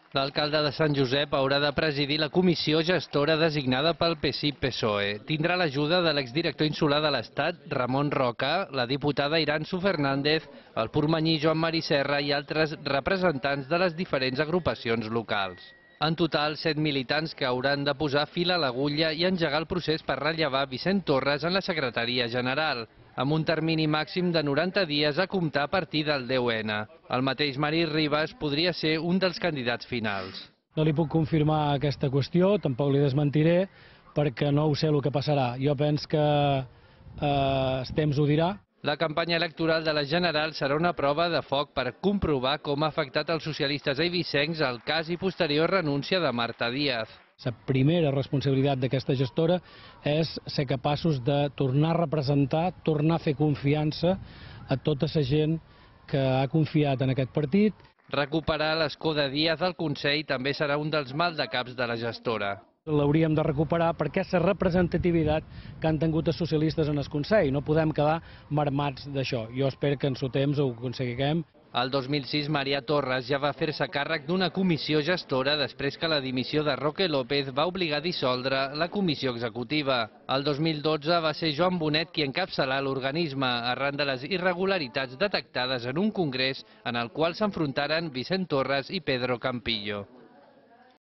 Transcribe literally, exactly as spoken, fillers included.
L'alcalde de Sant Josep haurà de presidir la comissió gestora designada pel P S I P S O E. Tindrà l'ajuda de l'exdirector insular de l'Estat, Ramon Roca, la diputada Iranzu Fernández, el portmanyí Joan Mari Serra i altres representants de les diferents agrupacions locals. En total, set militants que hauran de posar fil a l'agulla i engegar el procés per rellevar Vicent Torres en la secretaria general, amb un termini màxim de noranta dies a comptar a partir del deu ene. El mateix Mari Ribas podria ser un dels candidats finals. No li puc confirmar aquesta qüestió, tampoc li desmentiré, perquè no ho sé el que passarà. Jo penso que eh, el temps ho dirà. La campanya electoral de la General serà una prova de foc per comprovar com ha afectat els socialistes eivissencs el cas i posterior renúncia de Marta Díaz. La primera responsabilitat d'aquesta gestora és ser capaços de tornar a representar, tornar a fer confiança a tota la gent que ha confiat en aquest partit. Recuperar l'escó de Díaz al Consell també serà un dels maldecaps de la gestora. L'hauríem de recuperar perquè és la representativitat que han tingut els socialistes en el Consell. No podem quedar marmats d'això. Jo espero que en el temps ho aconseguirem. El dos mil sis, Maria Torres ja va fer-se càrrec d'una comissió gestora després que la dimissió de Roque López va obligar a dissoldre la comissió executiva. El dos mil dotze va ser Joan Bonet qui encapçalà l'organisme arran de les irregularitats detectades en un congrés en el qual s'enfrontaren Vicent Torres i Pedro Campillo.